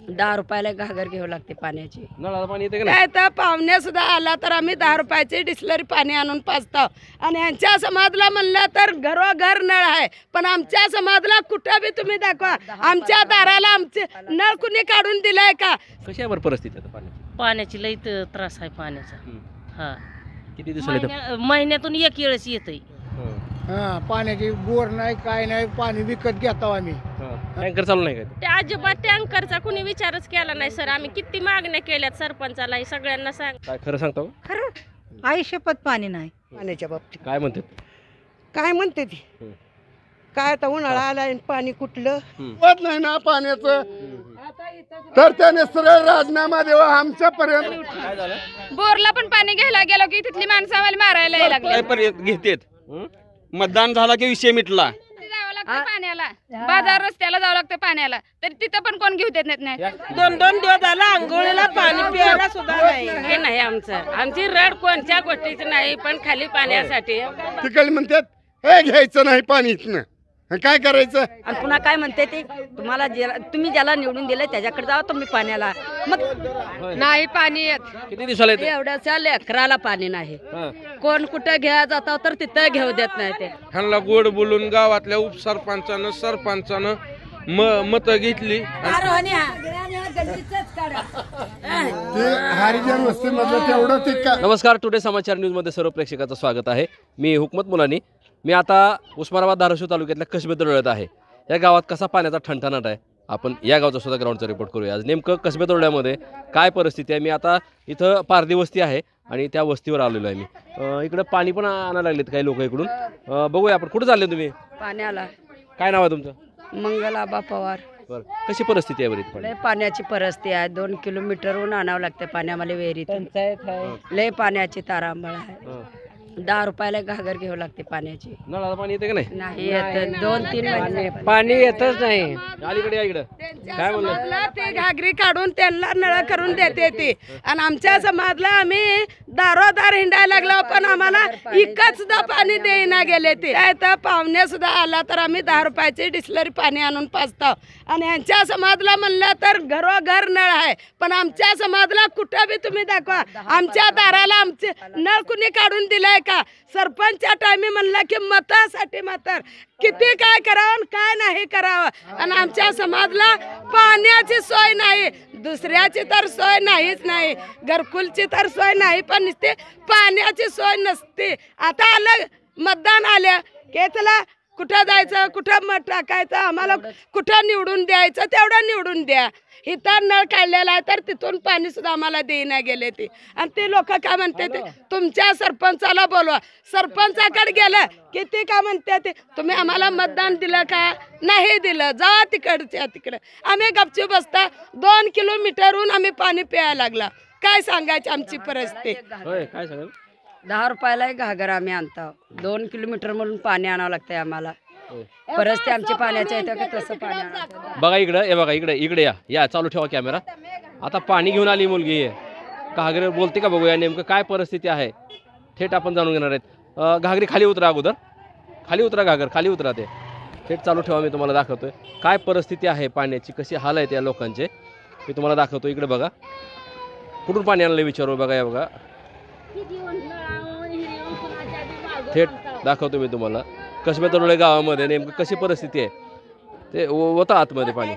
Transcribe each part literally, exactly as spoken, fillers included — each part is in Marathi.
दहा रुपयाला घागर घ्यावं लागते पाण्याची. नळाला पाणी येते का काय तर पाहुणे सुद्धा आला तर आम्ही दहा रुपयाची डिस्लरी पाणी आणून पाजतो. आणि यांच्या समाजला म्हणलं तर घरोघर नळ आहे, पण आमच्या समाजला कुठं बी तुम्ही दाखवा आमच्या दाराला आमचे नळ कुणी काढून दिलाय का? कशी आहे बरं परिस्थिती आता पाण्याची? पाण्याची लई त- त्रास आहे पाण्याचा. हा किती दिवसाला येतं? महिन्या- महिन्यातून एक वेळच येतंय. हा पाण्याची बोर नाही काय नाही, पाणी विकत घेतो आम्ही. टँकर चालू नाही का? ते अजिबात टँकरचा कुणी विचारच केला नाही सर. आम्ही किती मागण्या केल्यात सरपंचाला, हे सगळ्यांना सांग. काय खरं सांगता हो? खरं आयुष्यपत पाणी नाही पाण्याच्या बाबतीत. काय म्हणतात? काय म्हणते ती काय आता उन्हाळा आला आणि पाणी कुठलं होत नाही ना पाण्याचं, तर त्याने सरळ राजीनामा द्यावा आमच्यापर्यंत. काय झालं? बोरला पण पाणी घ्यायला गेलो की तिथली माणसं आम्हाला मारायला यायला लागले. पर्यंत घेतेत. मतदान झाला की विषय मिटला. जावं लागतं पाण्याला, बाजार रस्त्याला जावं लागतं पाण्याला, तर तिथं पण कोण घेऊ देत नाही. दोन दोन दिवस झाला आंघोळीला पाणी प्यायला सुद्धा नाही. हे नाही आमचं, आमची रड कोणत्या गोष्टीची नाही, पण खाली पाण्यासाठी. तिकडे म्हणतात हे घ्यायचं नाही पाणी इथनं, काय करायचं? आणि पुन्हा काय म्हणते ते तुम्हाला ज्याला तुम्ही ज्याला निवडून दिलं त्याच्याकडे जावा तुम्ही पाण्याला. मग नाही पाणी येत. किती दिवसाला येते? एवढ्याच्या लेकराला पाणी नाही. कोण कुठं घ्या जाता तर तिथं घेऊ देत नाही ते. ह्यांना गोड बोलून गावातल्या उपसरपंचानं सरपंचानं म मत घेतली. हरिजन वस्तीमधलं तेवढं ते का. नमस्कार, टुडे समाचार न्यूजमध्ये सर्व प्रेक्षकाचं स्वागत आहे. मी हुकमत मुलानी. मी आता उस्मानाबाद धाराशिव तालुक्यातल्या कसबे तरोड्यात आहे. या गावात कसा पाण्याचा ठणठणाट आहे आपण या गावचा सुद्धा ग्राउंडचा रिपोर्ट करूया. आज नेमकं कसबे तरोड्यामध्ये काय परिस्थिती आहे. मी आता इथं पारधी वस्ती आहे आणि त्या वस्तीवर आलेलो आहे मी. अं, इकडं पाणी पण आणायला लागलेत काही लोक इकडून. अं, बघूया आपण कुठं चालले तुम्ही? पाण्याला. काय नाव आहे तुमचं? मंगलाबा पवार. बरं, कशी परिस्थिती आहे बरं इथं पाणी? लय पाण्याची परिस्थिती आहे. दोन किलोमीटरहून आणावं लागतं पाणी आम्हाला विहिरीत. लय पाण्याची तारांबळ आहे. दहा रुपयाला घागर घ्यावं लागते पाण्याची. नळाला पाणी येते का नाही? नाही येत. दोन तीन महिने पाणी येतच नाही. अलीकडे या इकडं. काय म्हणलं? समाजला ते घागरी काढून त्यांना नळ करून देते ती. आणि आमच्या समाजला आम्ही दारोदार हिंडायला लागलो, पण आम्हाला इकच सुद्धा पाणी देईना गेले ते. काय तर पाहुणे सुद्धा आला तर आम्ही दहा रुपयाची डिस्लरी पाणी आणून पाजतो. आणि यांच्या समाजला म्हणलं तर घरोघर नळ आहे, पण आमच्या समाजला कुठं बी तुम्ही दाखवा आमच्या दाराला आमचे नळ कुणी काढून दिलाय का? सरपंचच्या टायमी म्हणलं की मतासाठी मतर किती काय करावं आणि काय नाही करावं. आणि आमच्या समाजला पाण्याची सोय नाही, दुसऱ्याची तर सोय नाहीच नाही, घरकुलची तर सोय नाही, पण नुसते पाण्याची सोय नसते. आता आलं मतदान आल्या की चला कुठं जायचं, कुठं मत टाकायचं, आम्हाला कुठं निवडून द्यायचं तेवढं निवडून द्या. इथं नळ काढलेला आहे तर तिथून पाणी सुद्धा आम्हाला देईना गेले ते. आणि ते लोक काय म्हणते ते तुमच्या सरपंचाला बोलवा. सरपंचाकडे गेलं की ते काय म्हणते ते तुम्ही आम्हाला मतदान दिलं का? नाही दिलं, जा तिकडच्या तिकडं. आम्ही गपचूप बसता दोन किलोमीटरहून आम्ही पाणी प्यायला लागला. काय सांगायची आमची परिस्थिती. काय सांगाल? दहा रुपयाला घागर आम्ही आणतो. दोन किलोमीटर म्हणून पाणी आणावं लागतंय आम्हाला. परिस्थिती आमची पाण्याच्या येतं की तसं पाणी आणावं. बघा इकडं, हे बघा इकडे इकडे या या चालू ठेवा कॅमेरा. आता पाणी घेऊन आली मुलगी आहे. घागरे बोलते का बघूया नेमकं काय परिस्थिती आहे. थेट आपण जाणून घेणार आहेत. अं, घागरी खाली उतरा, अगोदर खाली उतरा, घागर खाली उतरा. ते थेट चालू ठेवा, मी तुम्हाला दाखवतोय काय परिस्थिती आहे पाण्याची, कशी हाल आहेत या लोकांचे मी तुम्हाला दाखवतो. इकडे बघा कुठून पाणी आणलं विचारू. बघा या बघा थेट दाखवतो मी तुम्हाला कसबे तरोडे गावामध्ये नेमकं कशी परिस्थिती आहे. ते होतं आतमध्ये पाणी.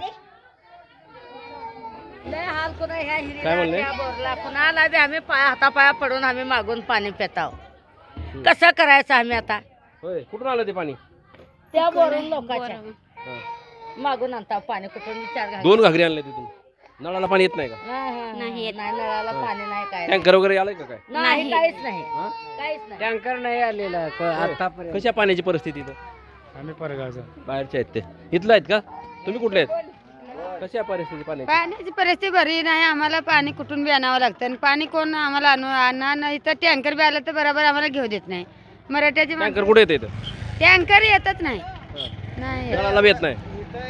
काय म्हणले? कुणाला बी आम्ही पाय हातापाया पडून आम्ही मागून पाणी पिताव. कसं करायचं आम्ही आता? होय, कुठून आलं ते पाणी? त्या बोरून लोकांच्या मागून आणता पाणी. कुठून विचार. दोन घागरी आणले तिथून. नळाला पाणी येत नाही का? नाही येत नाही, नळाला पाणी नाही, काय टँकर वगैरे आलंय का? काय नाही, काहीच नाही, काहीच नाही. टँकर नाही आलेला आतापर्यंत. कशा पाण्याची परिस्थिती इथं? आम्ही परगावचा. बाहेरचे आहेत ते. इथलं आहेत का तुम्ही? कुठले आहेत? कशा परिस्थिती पाण्याची? पाण्याची परिस्थिती बरी नाही. आम्हाला पाणी कुठून बी आणावं लागतं आणि पाणी कोण आम्हाला आणू आणा नाही. तर टँकर बी आलं तर बरोबर आम्हाला घेऊ देत नाही. मराठ्याची टँकर कुठे येते इथं? टँकर येतच नाही. नाही नळाला येत नाही.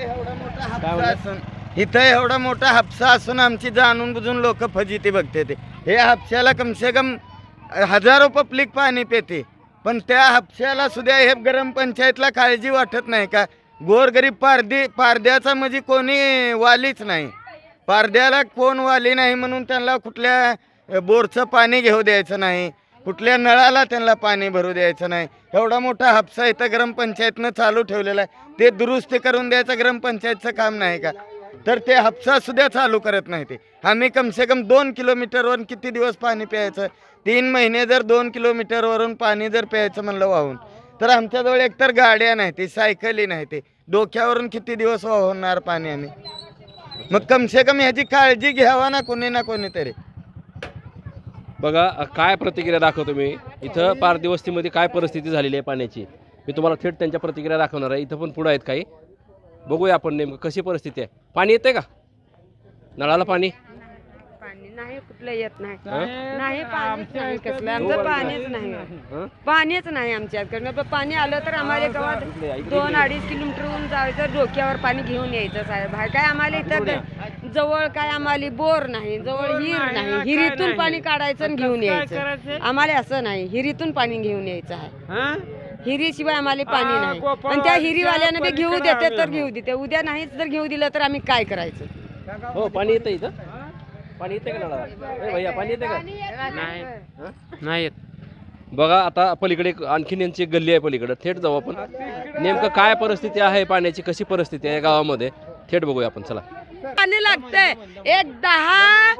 इथं एवढा मोठा हापसा असून आमची जाणून बुजून लोक फजिती बघते ते. हे हापशाला कमसे कम हजारो पब्लिक पाणी पिते, पण त्या हापशाला सुद्धा हे गरम पंचायतला काळजी वाटत नाही का? गोरगरीब पारदी पारद्याचा म्हणजे कोणी वालीच नाही. पारद्याला कोण वाली नाही म्हणून त्यांना कुठल्या बोरचं पाणी घेऊ द्यायचं नाही, कुठल्या नळाला त्यांना पाणी भरू द्यायचं नाही. एवढा मोठा हापसा इथं ग्रामपंचायतनं चालू ठेवलेला आहे, ते दुरुस्ती करून द्यायचं ग्रामपंचायतचं काम नाही का? तर ते हापसा सुद्धा चालू करत नाही. ते आम्ही कमसे कम दोन किलोमीटरवरून किती दिवस पाणी प्यायचं? तीन महिने जर दोन किलोमीटरवरून पाणी जर प्यायचं म्हणलं वाहून, तर आमच्याजवळ एकतर गाड्या नाही, ते सायकली नाही, ते डोक्यावरून किती दिवस वाहणार पाणी आम्ही? मग कमसे कम ह्याची काळजी घ्यावा ना कोणी ना कोणीतरी. बघा अ, काय प्रतिक्रिया दाखवतो मी इथं पारधी वस्तीमध्ये काय परिस्थिती झालेली आहे पाण्याची. मी तुम्हाला थेट त्यांच्या प्रतिक्रिया दाखवणार आहे. इथं पण पुढं आहेत काही, बघूया आपण नेमकं कशी परिस्थिती आहे. पाणी येतंय का नळाला? पाणी पाणी नाही, कुठलं येत नाही. हं? नाही पाणी कसलं आमचं पाणीच नाही, हं? पाणीच नाही आमच्याकडनं. पाणी आलं तर आम्हाला गावात दोन अडीच किलोमीटरहून जायचं, डोक्यावर पाणी घेऊन यायचं साहेब. हा काय आम्हाला इथं जवळ काय आम्हाला बोर नाही, जवळ हिर नाही, हिरीतून पाणी काढायचं आणि घेऊन यायचं. आम्हाला असं नाही, हिरीतून पाणी घेऊन यायचं आहे. हिरीशिवाय आम्हाला पाणी नाही. आणि त्या हिरीवाल्यानं बी घेऊ देते तर घेऊ देते, उद्या नाहीच जर घेऊ दिलं तर आम्ही काय करायचं? हो पाणी येतं इथं, पाणी येते का नळाला? ए भैया पाणी येते का? नाही येत. बघा आता पलीकडे एक आणखीन यांची एक गल्ली आहे पलीकडे, थेट जाऊ आपण. नेमकं काय परिस्थिती आहे पाण्याची, कशी परिस्थिती आहे गावामध्ये, थेट बघूया आपण. चला. पाणी लागतंय एक दहा.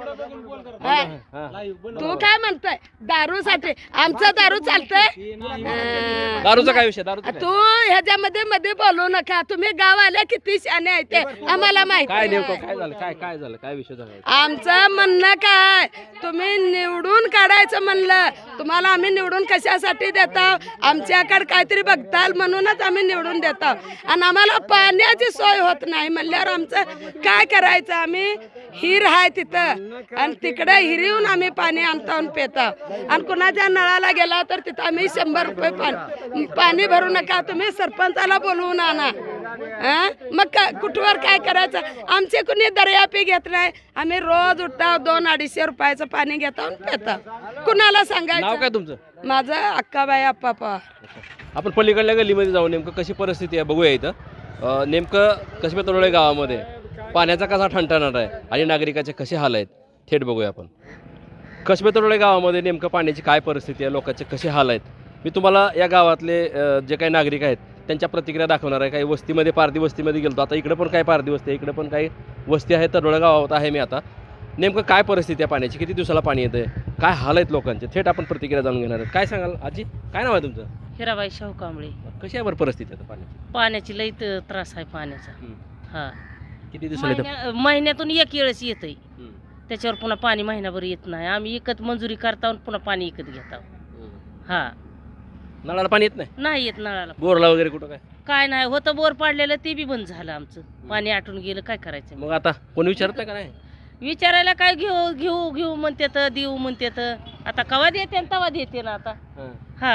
तू काय म्हणतोय दारूसाठी? आमचं दारू चालतंय. अं, दारूचा काय विषय? दारूचा काय? तू ह्याच्यामध्ये मध्ये बोलू नका. तुम्ही गावाला किती शाने आहे ते आम्हाला माहिती काय आहे. नेमकं काय झालं? काय काय झालं? काय विषय झाला? आमचं म्हणणं काय, तुम्ही निवडून काढायचं म्हणलं, तुम्हाला आम्ही निवडून कशासाठी देतो? आमच्याकडे काहीतरी बघताल म्हणूनच आम्ही निवडून देतो. आणि आम्हाला पाण्याची सोय होत नाही म्हणल्यावर आमचं काय करायचं? आम्ही हिर आहे तिथं आणि तिकडे हिरीहून आम्ही पाणी आणतो आणि पितो. आणि कुणाच्या नळाला गेला तर तिथं आम्ही शंभर रुपये पाणी पाणी भरू नका, तुम्ही सरपंचाला बोलवून आणा. हा मग का कुठवर काय करायचं? आमचे कुणी दर्यापी घेत नाही. आम्ही रोज उठतो, दोन अडीचशे रुपयाचं पाणी घेतो आणि पितो. कुणाला नाव सांगायचं? काय तुमचं? माझं अक्काबाई अप्पा पवार. आपण पलीकडल्या गल्लीमध्ये जाऊ, नेमकं कशी परिस्थिती आहे बघूया इथं. अं, नेमकं कसबे तरोळे गावामध्ये पाण्याचा कसा ठणठणाट आहे आणि नागरिकाचे कसे हाल आहेत, थेट बघूया आपण. कसबे तरोळे गावामध्ये नेमकं पाण्याची काय परिस्थिती आहे, लोकांचे कसे हाल आहेत, मी तुम्हाला या गावातले अं, जे काही नागरिक आहेत त्यांच्या प्रतिक्रिया दाखवणार आहे. काही वस्तीमध्ये, पारधी वस्तीमध्ये गेलो, आता इकडे पण काही पारधी वस्ती आहे, इकडे पण काही वस्ती आहे. तरोळे गावात आहे मी आता. नेमकं काय परिस्थिती आहे पाण्याची, किती दिवसाला पाणी येतं, काय हाल आहेत लोकांचे, थेट आपण प्रतिक्रिया जाणून घेणार आहेत. काय सांगाल आजी, काय नाव आहे तुमचं? हिराबाई शाहू कांबळे. कशी आहे बरं परिस्थिती आता पाण्याची? पाण्याची लई त- त्रास आहे पाण्याचा. हं. हा किती दिवसाला येतं? महिन्या- महिन्यातून एक वेळेस येतंय, हं. त्याच्यावर पुन्हा पाणी महिनाभर येत नाही. आम्ही विकत मंजुरी करता आणि पुन्हा पाणी विकत घेता. हं. हा नळाला पाणी येत नाही? नाही येत नळाला. बोरला वगैरे कुठं काय? काय नाही होतं, बोर पाडलेलं ते बी बंद झालं आमचं. पाणी आटून गेलं, काय करायचं? मग आता कोणी विचारत नाही का? नाही विचारायला काय घेऊ घेऊ घेऊ म्हणतात, देऊ म्हणतात. आता कवा देते तवा देते ना आता. हं. हा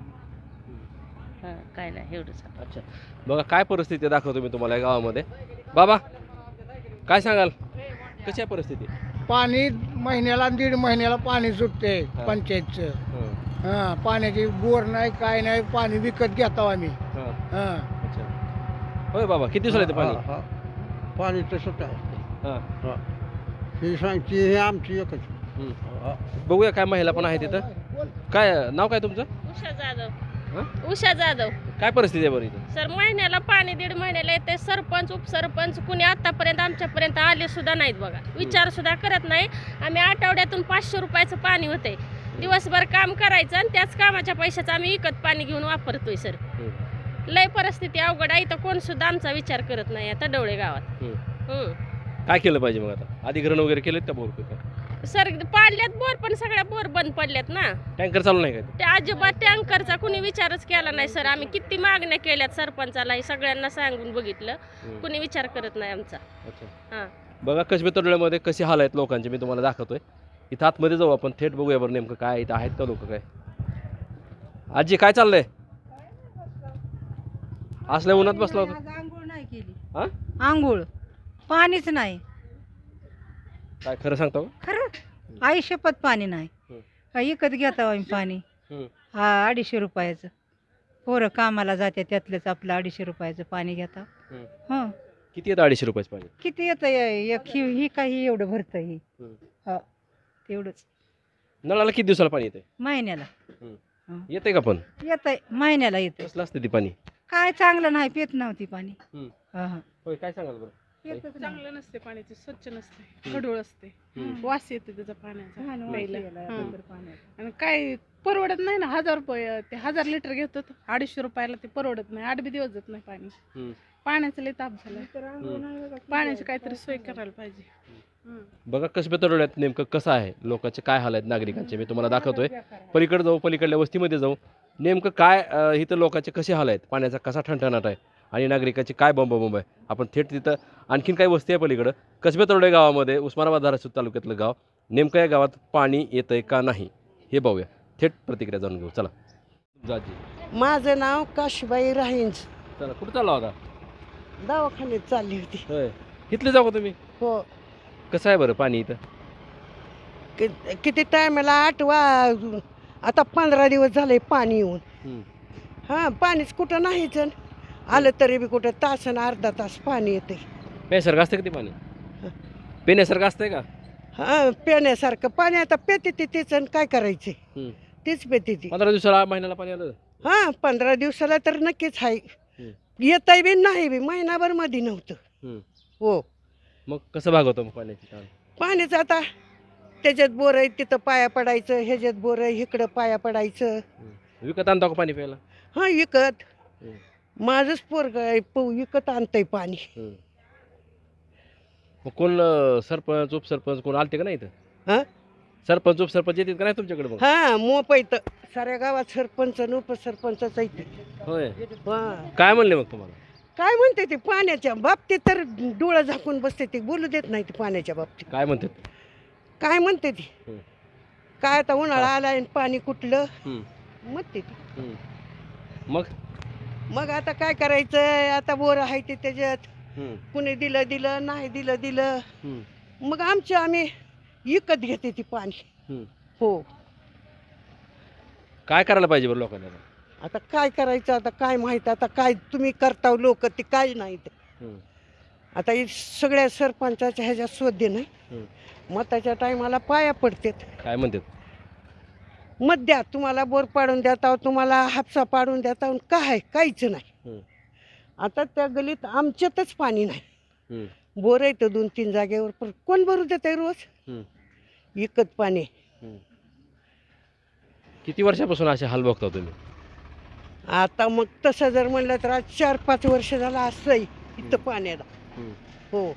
हा काय नाही एवढंच. अच्छा, बघा काय परिस्थिती आहे दाखवतो मी तुम्हाला या गावामध्ये. बाबा काय सांगाल, कशी आहे परिस्थिती? पाणी महिन्याला आणि दीड महिन्याला पाणी सुटते हा. पंचायतचं. हं. हा पाण्याची बोर नाही, काय नाही, पाणी विकत घेतो आम्ही. हं. हा अच्छा, होय बाबा, किती दिवसाला येतं पाणी? पाणी तसंच आहे. हां. ही सांगते हे आमची एकच. हं. बघूया काय महिला पण आहे तिथं. काय नाव काय तुमचं? उषा जाधव. हं? उषा जाधव. काय परिस्थिती आहे बरं इथं? सर महिन्याला पाणी दीड महिन्याला येते. सरपंच उपसरपंच कुणी आतापर्यंत आमच्यापर्यंत आले सुद्धा नाहीत बघा, विचार सुद्धा करत नाही. आम्ही आठवड्यातून पाचशे रुपयाचं पाणी होते, दिवसभर काम करायचं आणि त्याच कामाच्या पैशाचं आम्ही विकत पाणी घेऊन वापरतोय. सर लय परिस्थिती अवघड आहे, तर कोण सुद्धा आमचा विचार करत नाही आता डवळे गावात. हं. काय केलं पाहिजे मग आता? अधिग्रहण वगैरे केलेत का बोर? सर पाडल्यात बोर, पण सगळ्या बोर बंद पडल्यात ना. टँकर चालू नाही का? ते अजिबात टँकरचा कुणी विचारच केला नाही सर. आम्ही किती मागण्या केल्यात सरपंचाला, हे सगळ्यांना सांगून बघितलं, कुणी विचार करत नाही आमचा. अच्छा, हां बघा कसबे तरोळ्यामध्ये कसे हाल आहेत लोकांचे, मी तुम्हाला दाखवतोय. इथं आतमध्ये जाऊ आपण, थेट बघूया बरं नेमकं काय इथं आहेत का लोक. काय आजी काय चाललंय? असल्या उन्हात बसला होता? आंघोळ नाही केली. हा आंघोळ पाणीच नाही. काय खरं सांगतो? खरं आई शपथ पाणी नाही. हं. काय विकत घेता आम्ही पाणी. हं. हा अडीचशे रुपयाचं. पोरं कामाला जाते त्यातलंच आपलं अडीचशे रुपयाचं पाणी घेता. हं. हं किती येतं अडीचशे रुपयाचं पाणी? किती येतं एक ही ही काही एवढं भरतं ही हम्म. हा तेवढंच नळाला किती दिवसाला पाणी येते? महिन्याला येते का पण? येतंय महिन्याला येतंय. कसलं असतं ती पाणी? काय चांगलं नाही पित नव्हती पाणी. हम्म. हा हा होय, काय सांगाल बरं? चांगलं नसते पाणी, ते स्वच्छ नसते, खडूळ असते, वास येते त्याचा पाण्याचा प्यायला. हां. आणि काय परवडत नाही ना, हजार रुपये ते हजार लिटर घेतात, अडीचशे रुपयाला ते परवडत नाही, आठ बी दिवस जात नाही पाणी. पाण्याचा लय ताप झाला, पाण्याची काहीतरी सोय करायला पाहिजे. बघा कसबे तरोड्यात नेमकं कसं आहे, लोकांचे काय हाल आहेत नागरिकांचे, मी तुम्हाला दाखवतोय. पलीकडे जाऊ, पलीकडल्या वस्तीमध्ये जाऊ, नेमकं काय अं, इथं लोकांचे कसे हाल आहेत, पाण्याचा कसा ठणठणाट आहे आणि नागरिकाची काय बंब बंब आहे. आपण थेट तिथं आणखीन काही वस्ती आहे पलीकडं कसबे तरोडे गावामध्ये, उस्मानाबाद धाराशिव तालुक्यातलं गाव. नेमकं या गावात पाणी येतंय का नाही हे पाहूया, थेट प्रतिक्रिया जाणून घेऊ. चला जाजी. माझं नाव काशीबाई राहींज. चला, कुठं चालला होता? दवाखान्यात चालली होती. होय, इथले जाऊ का तुम्ही? हो. कसं आहे बरं पाणी इथं? कि- किती टायमाला आठ वा आता पंधरा दिवस झाले पाणी येऊन. हम्म. हां, पाणीच कुठं नाहीच. आलं तरी बी कुठं तास आणि अर्धा तास पाणी येते. पेण्यासारखं असतं का ते पाणी? पेण्यासारखं असतंय का? हां, पिण्यासारखं पाणी आता पेते ते तेच आणि काय करायचे, हम्म. तेच पेते ती. पंधरा दिवसाला महिन्याला पाणी आलं? हां, पंधरा दिवसाला तर नक्कीच आहे. हम्म. येतंय बी नाही बी, महिनाभर मध्ये नव्हतं. हम्म. हो. मग कसं भागवतं मग पाण्याची ताण? पाणीच आता त्याच्यात बोर आहे तिथं पाया पडायचं, ह्याच्यात बोर आहे इकडं पाया पडायचं. विकत आणता का पाणी प्यायला? हां, विकत. हम्म. माझंच पोरग आहे प- विकत आणतंय पाणी. हम्म. मग कोण अं, सरपंच उपसरपंच कोण आलते का नाही इथं? हां, सरपंच उपसरपंच येतात का नाही तुमच्याकडे मग? हां, मोप येतं साऱ्या गावात सरपंच आणि उपसरपंचच आहे ते. होय. हां, काय म्हणले मग तुम्हाला? काय म्हणते ते पाण्याच्या बाबतीत तर डोळं झाकून बसते ते, बोलू देत नाही ते पाण्याच्या बाबतीत. काय म्हणतात? काय म्हणते ती, हम्म. काय आता उन्हाळा आला आणि पाणी कुठलं हम्म. म्हणते ती. हम्म. मग मग आता काय करायचं, आता बोर आहे ते त्याच्यात हम्म. कुणी दिलं दिलं नाही दिलं दिलं, हम्म. मग आमच्या आम्ही विकत घेते ती पाणी. हम्म. हो. काय करायला पाहिजे बरं लोकांना? आता काय करायचं, आता काय माहित, आता काय तुम्ही करताव लोक ते काय नाही ते. हम्म. आता हे सगळ्या सरपंचाच्या ह्याच्यात शोध नाही, हम्म. मताच्या टायमाला पाया पडतात. काय म्हणतात? मत द्या, तुम्हाला बोर पाडून देता, तुम्हाला हापसा पाडून देता, काय काहीच नाही. हम्म. आता त्या गलीत आमच्यातच पाणी नाही. हम्म. बोर येतं दोन तीन जागेवर, पण कोण भरू देत आहे रोज? हम्म. विकत पाणी. हम्म. किती वर्षापासून असे हाल बघता तुम्ही? आता मग तसं जर म्हणलं तर आज चार पाच वर्ष झालं असंही इथं पाण्याला. हम्म. हो.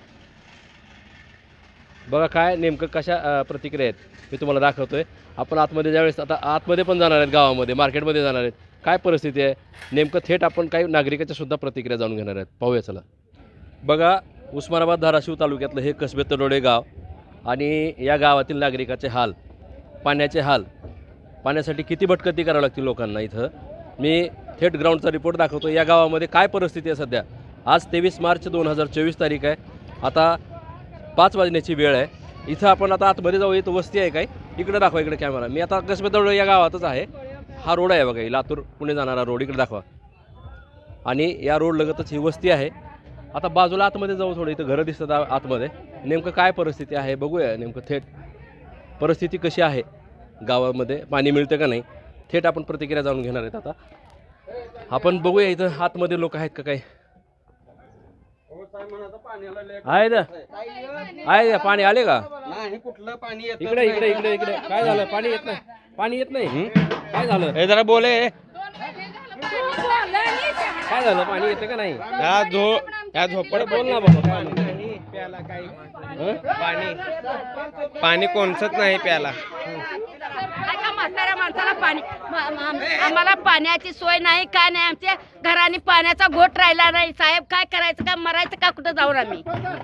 बघा काय नेमकं कशा अं, प्रतिक्रिया आहेत मी तुम्हाला दाखवतोय. आपण आतमध्ये ज्यावेळेस आता आतमध्ये पण जाणार आहेत, गावामध्ये मार्केटमध्ये जाणार आहेत, काय परिस्थिती आहे नेमकं थेट आपण काही नागरिकाच्या सुद्धा प्रतिक्रिया जाणून घेणार आहेत. पाहूया चला. बघा उस्मानाबाद धाराशिव तालुक्यातलं हे कसबे तरोडे गाव आणि या गावातील नागरिकाचे हाल, पाण्याचे हाल, पाण्यासाठी किती भटकती करावी लागते लोकांना. इथं मी थेट ग्राउंडचा रिपोर्ट दाखवतो. या गावामध्ये काय परिस्थिती आहे सध्या. आज तेवीस मार्च दोन हजार चोवीस तारीख आहे. आता पाच वाजण्याची वेळ आहे. इथं आपण आता आतमध्ये जाऊ. इथं वस्ती आहे काय, इकडे दाखवा, इकडे कॅमेरा. मी आता कसबे तरोडे या गावातच आहे. हा रोड आहे बघा, लातूर पुणे जाणारा रोड, इकडे दाखवा. आणि या रोड लगतच ही वस्ती आहे. आता बाजूला आतमध्ये जाऊ थोडं, इथं घरं दिसतात आ- आतमध्ये. नेमकं काय परिस्थिती आहे बघूया, नेमकं थेट परिस्थिती कशी आहे गावामध्ये, पाणी मिळतं का नाही, थेट आपण प्रतिक्रिया जाणून घेणार आहेत. आता आपण बघूया इथं आतमध्ये लोक आहेत का काय. आहे ना, आहे ना, पाणी आले का? नाही, कुठलं पाणी येत इकडे इकडे इकडे इकडे काय झालं, पाणी येत नाही, पाणी येत नाही, काय झालं? हे जरा बोले. काय झालं, पाणी येतं का नाही? या झो या झोपड बोल ना बाबा. प्याला काही पाणी पाणी कोणचंच नाही प्याला. म्हाताऱ्या माणसाला पाणी म- म- आम्हाला पाण्याची सोय नाही, काय नाही. आमच्या घराने पाण्याचा घोट राहिला नाही. साहेब काय करायचं का, मरायचं का, कुठं जाऊन आम्ही.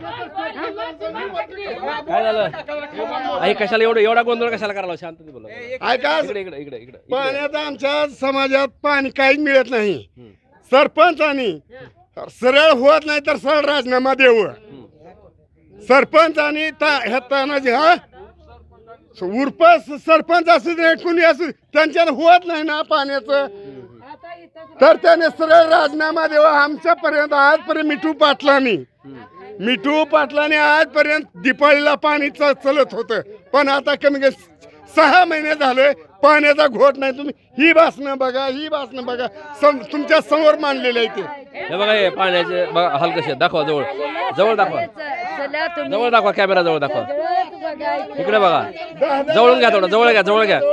काय झालं? आई कशाला एवढं एवढा गोंधळ कशाला करायला? शांतते बोला. ऐका, इकडे इकडे इकडे इकडे पाण्याचं आमच्या समाजात पाणी काहीच मिळत नाही. सरपंचानी सरळ होत नाही तर सरळ राजीनामा देऊ. सरपंचानी ह्या तानाजी हा उर्फ सरपंच असू दे कुणी असू, त्यांच्याला होत नाही ना पाण्याचं, तर त्याने सरळ राजीनामा देवा. आमच्यापर्यंत आजपर्यंत मिठू पाटलांनी मिठू पाटलाने आजपर्यंत दिपाळीला पाणी च- चलत होतं, पण आता कमी कमी सहा महिने झाले पाण्याचा घोट नाही. तुम्ही ही भाषणं बघा, ही भाषणं बघा, सम तुमच्या समोर मांडलेलं आहे ते. हे बघा हे पाण्याचे बघा हाल कसे आहेत. दाखवा जवळ जवळ दाखवा जवळ दाखवा कॅमेरा जवळ दाखवा. इकडे बघा, जवळून घ्या थोडं, जवळ घ्या जवळ घ्या.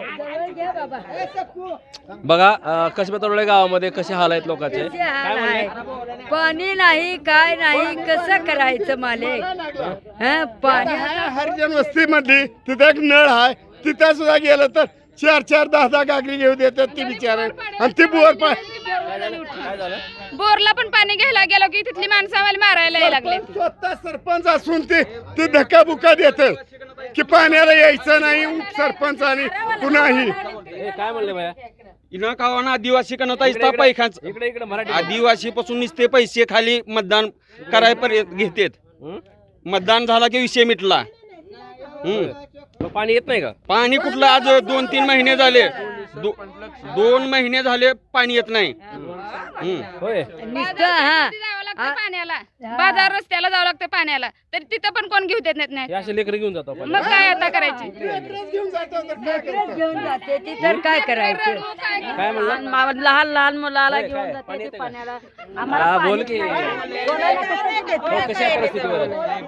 बघा अं, कसबे तरोडे गावामध्ये कसे हाल आहेत लोकांचे. काय म्हणले? पाणी नाही काय नाही कसं करायचं माले पाणी हरिजन वस्ती मधली तिथे एक नळ आहे, तिथे सुद्धा गेलं तर चार चार दहा दहा गागरी घेऊ देतात ती बिचारे, आणि ती बोर पण बोरला पण पाणी घ्यायला गेलो की तिथली माणसं आम्हाला मारायला यायला लागले. स्वतः सरपंच असून ते ते धक्का बुक्का देत की पाण्याला यायचं नाही सरपंच आणि कुणाही. काय म्हणले भैया? इना गावाना आदिवासी का नव्हता इस्ता पैखाच इकडे इकडे मराठी आदिवासी पासून नुसते पैसे खाली मतदान करायपर्यंत घेतात. मतदान झाला की विषय मिटला. हम्म पाणी येत नाही का? पाणी कुठलं आज दोन तीन महिने झाले, दो, दोन महिने झाले पाणी येत नाही. होय नुसतं हा जावं लागतं पाण्याला, बाजार रस्त्याला जावं लागतं पाण्याला, तर तिथं पण कोण घेऊ देत नाहीत. हे असे लेकरं घेऊन जातो आपण. मग काय आता करायची? घेऊन जाते ती तर काय करायचं. काय म्हणलं? लहान लहान मुलाला घेऊन जाते ते पाण्याला. हा बोल की हो, कशा परिस्थितीवर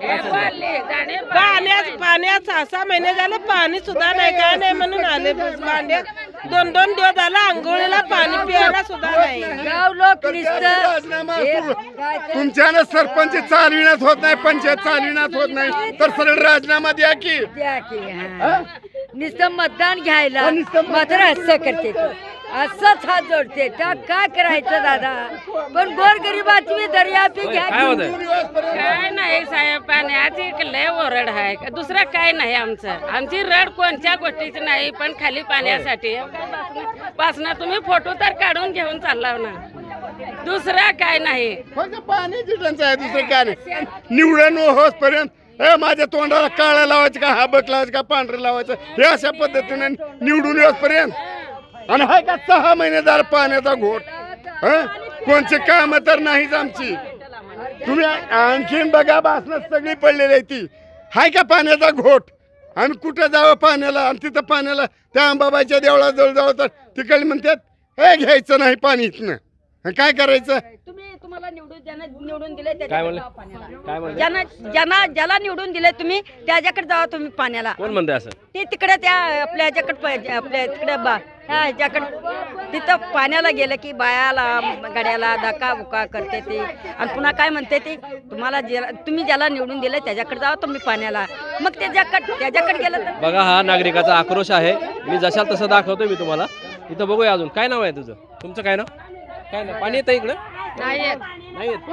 पाण्यात पाण्यात सहा सहा महिने झाले पाणी सुद्धा नाही काय नाही म्हणून आले. पाण्यात दोन दोन दिवस झाला आंघोळीला पाणी प्यायला सुद्धा नाही. गाव लोक राजीनामा तुमच्यानं सरपंच चालविण्यात होत नाही, पंचायत चालविण्यात होत नाही, तर सरळ राजीनामा द्या की. द्या की नुसतं मतदान घ्यायला मात्र असं करते ते. असंच हात जोडते त्या काय करायचं दादा. पण गोरगरिबाची मी दर्यापी घ्या. काय नाही साहेब, पाण्याची लय ओरड आहे, दुसरं काय नाही. आमचं आमची रड कोणत्या गोष्टीची नाही, पण खाली पाण्यासाठी पासना तुम्ही फोटो तर काढून घेऊन चालला ना, दुसरं काय नाही. फक्त पाण्याची टंचाई आहे, दुसरं काय नाही. निवडून होस पर्यंत ए माझ्या तोंडाला काळा लावायचं का हाबक लावायचं का पांढरं लावायचं हे अशा पद्धतीने निवडून येऊस पर्यंत. आणि हाय का सहा महिने झाला पाण्याचा घोट. हं कोणचे काम तर नाहीच आमची. तुम्ही आणखीन बघा भाषण सगळी पडलेली आहे ती. हाय का पाण्याचा घोट. आम्ही कुठं जावं पाण्याला, आणि तिथं पाण्याला त्या अंबाबाईच्या देवळाजवळ जावं तर तिकडे म्हणतात हे घ्यायचं नाही पाणी इथनं. काय करायचं? तुम्ही तुम्हाला निवडून ज्यांना निवडून दिले काय म्हणले? काय म्हणले? ज्यांना ज्यांना ज्याला निवडून दिले तुम्ही त्याच्याकडे जावा तुम्ही पाण्याला. कोण म्हणते असं? ते तिकडे त्या आपल्या ह्याच्याकडे आपल्या तिकडे बा ह्या ह्याच्याकडे तिथं पाण्याला गेलं की बायाला गाड्याला धक्का बुका करते ते. आणि पुन्हा काय म्हणते ते तुम्हाला जे तुम्ही ज्याला निवडून दिले त्याच्याकडे जावा तुम्ही पाण्याला. मग त्याच्याकडे त्याच्याकडे गेलं तर बघा हा नागरिकाचा आक्रोश आहे. मी जशाल तसं दाखवतोय मी तुम्हाला. इथं बघूया अजून काय नाव आहे तुझं? तुमचं काय नाव? काय नाव? पाणी येतं इकडं? नाही येत, नाही येत.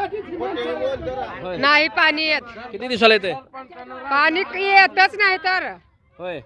होय. नाही पाणी येत, किती दिवसाला येते? पाणी येतच नाही तर. होय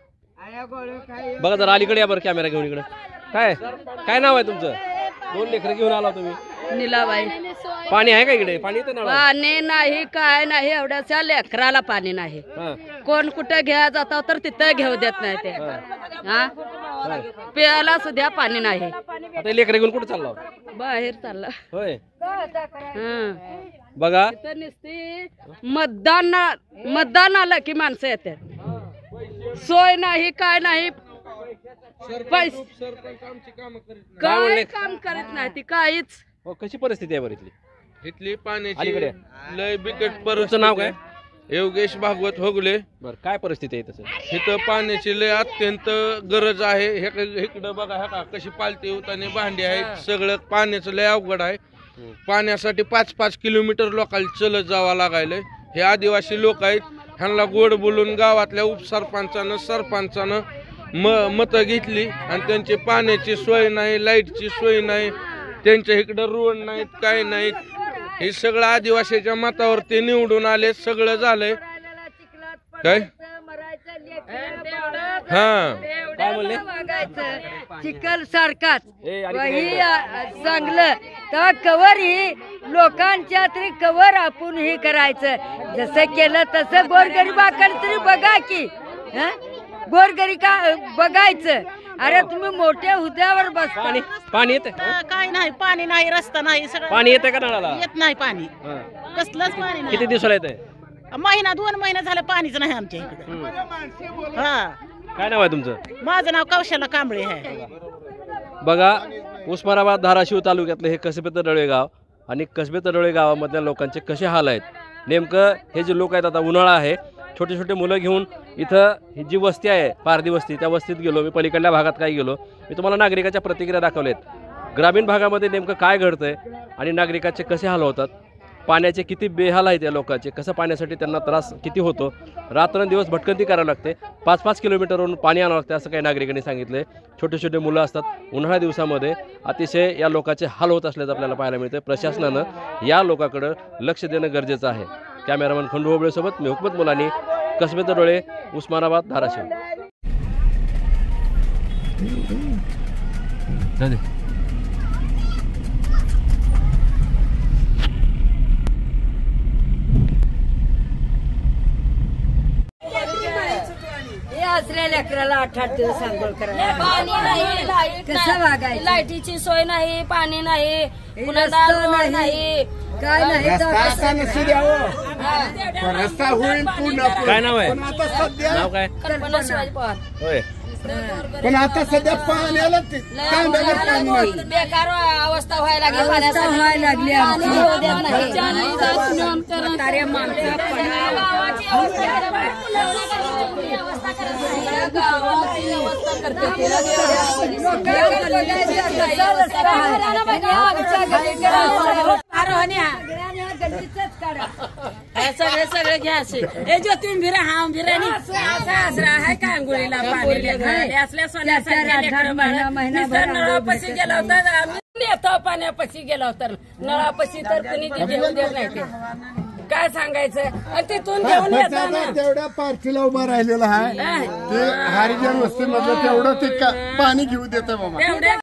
बघा जरा अलीकडे या बरं कॅमेरा घेऊन इकडे. काय काय नाव आहे तुमचं? दोन लेकरं घेऊन आला तुम्ही. निलाबाई. पाणी आहे का इकडे? पाणी येतं ना? पाणी नाही काय नाही, एवढ्याच्या लेकराला पाणी नाही. कोण कुठं घ्या जाता तर तिथं घेऊ देत नाही ते. हा प्यायला सुद्धा पाणी नाही. आता लेकरं घेऊन कुठे चालला? बाहेर चालला. होय हं. बघा तिथं नुसती मतदान मतदान आलं की माणसं येतात. सोय नाही काय नाही, पैसे काय काम करत नाही ती काहीच. हो कशी परिस्थिती आहे बरं इथली? इथली पाण्याची अलीकडे लय बिकट तुमचं परिस्थिती. नाव काय? योगेश भागवत होगले. बरं काय परिस्थिती आहे तसं? इथं पाण्याची लय अत्यंत गरज आहे. हे इकडं बघा ह्या का कशी पालती होताना भांडी आहेत, सगळं पाण्याचं लय अवघड आहे. पाण्यासाठी पाच पाच किलोमीटर लोकांना चलत जावं लागायलंय. हे आदिवासी लोक आहेत, ह्यांना गोड बोलून गावातल्या उपसरपंचानं सरपंचानं म मतं घेतली आणि त्यांची पाण्याची सोय नाही, लाईटची सोय नाही, त्यांच्या इकडं रोड नाहीत काय नाहीत. हे सगळं आदिवासीच्या मतावर ते निवडून आले, सगळं झालंय. काय हा काय म्हणले? चिखल सारखाच ही चांगलं तर कवर ही लोकांच्या तरी कवर आपण हे करायचं. जसं केलं तसं गोरगरिबाकडे तरी बघा की. गोरगरिबा बघायचं अरे तुम्ही मोठ्या हुद्द्यावर बस पाणी पाणी येते काय नाही पाणी नाही रस्ता नाही सगळं पाणी येते का नळाला येत नाही पाणी हा. कसलंच पाणी नाही किती दिवसाला येते महिना दोन महिने झाले पाणीच नाही आमच्या इकडे हा काय नाव आहे तुमचं माझं नाव कौशला कांबळे आहे बघा उस्मानाबाद धाराशिव तालुक्यातले हे कसबे तडोळे गाव आणि कसबे तडोळे गावामधल्या लोकांचे कसे हाल आहेत नेमकं हे जे लोक आहेत आता उन्हाळा आहे छोटे छोटे मुलं घेऊन इथं ही जी वस्ती आहे पारधी वस्ती त्या वस्तीत गेलो मी पलीकडल्या भागात काय गेलो मी तुम्हाला नागरिकाच्या प्रतिक्रिया दाखवल्यात ग्रामीण भागामध्ये नेमकं काय घडतंय आणि नागरिकाचे कसे हाल होतात पाण्याचे किती बेहाल आहेत या लोकांचे कसं पाण्यासाठी त्यांना त्रास किती होतो रात्रंदिवस भटकंती करावी लागते पाच पाच किलोमीटरवरून पाणी आणावं लागते असं काही नागरिकांनी सांगितले छोटे छोटे मुलं असतात उन्हाळ्या दिवसामध्ये अतिशय या लोकांचे हाल होत असल्याचं आपल्याला पाहायला मिळते प्रशासनानं या लोकांकडं लक्ष देणं गरजेचं आहे कॅमेरामॅन खंडू होबळेसोबत मी हुकमत मुलानी कसबे तडोळे उस्मानाबाद धाराशिव आसऱ्या लेकराला आठ आठ दिवस आंघोळ करायला पाणी नाही लाईट कसं वागायचं लाईटीची सोय नाही पाणी नाही कुणाला रोड नाही काय नाही रस्ता नसू द्यावं रस्ता होईल पूर्ण काय नाव आहे पण आता सध्या नाव काय कल्पना शिवाजी पवार होय पण आता सध्या पाण्याला ते- कांद्याला पाणी नाही बेकार अवस्था व्हायला लागली अवस्था व्हायला लागली आमची. पाणी येऊ देत नाही. म्हाताऱ्या माणसं गावाची अवस्था गावाची व्यवस्था करते सगळे सगळे घ्या असे हे जो तुम्ही भिरा हा भिराणी आसरा आहे का अंघोळीला पाणी असल्या नळापाशी गेला होता आम्ही येतो पाण्यापाशी गेला होता नळापाशी तर कुणी घेऊ देत नाही ते काय सांगायचं तिथून घेऊन येतात तेवढ्या पार्टीला उभा राहिलेला आहे ते हरिजन वस्तीमधलं तेवढं ते का- पाणी घेऊ देतं बाबा तेवढ्या